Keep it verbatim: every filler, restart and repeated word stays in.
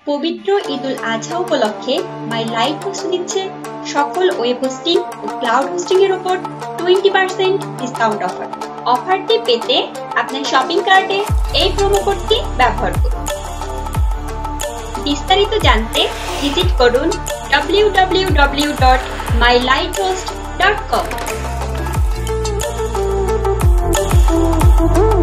পবিত্র ঈদুল আজহা উপলক্ষে মাই Light Host দিচ্ছে সকল ওয়েব হোস্টিং ও ক্লাউড হোস্টিং এর উপর টোয়েন্টি পার্সেন্ট ডিসকাউন্ট অফার। অফারটি পেতে আপনার শপিং কার্টে এই প্রোমো কোডটি ব্যবহার করুন। বিস্তারিত জানতে ভিজিট করুন W W W dot My Light Host dot com.